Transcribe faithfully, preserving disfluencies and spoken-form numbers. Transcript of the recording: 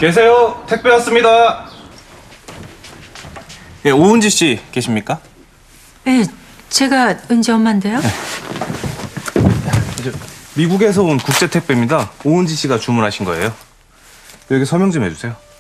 계세요. 택배 왔습니다. 예, 오은지 씨 계십니까? 네, 제가 은지 엄마인데요. 네. 미국에서 온 국제 택배입니다. 오은지 씨가 주문하신 거예요. 여기 서명 좀 해주세요.